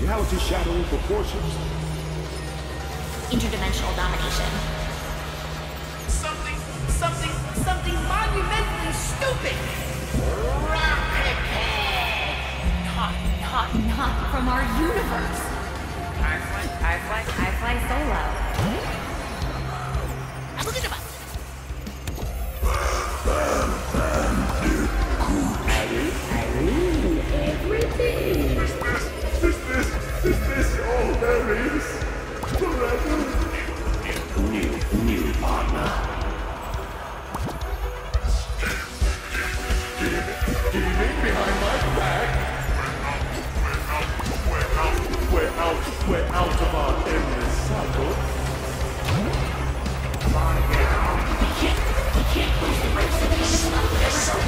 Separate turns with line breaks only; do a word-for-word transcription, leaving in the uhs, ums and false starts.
reality-shattering proportions.
Interdimensional domination.
Something, something, something monumentally stupid! Rocket head!
Not, not, not from our universe!
I fly, I fly, I fly solo.
Everything! Is this, is this, is this all there is? Forever? New, new partner. Scheming behind my back? We're out, we're out, we're out of our endless cycle. Come on, get out. We can't, we can't lose the race of this stuff.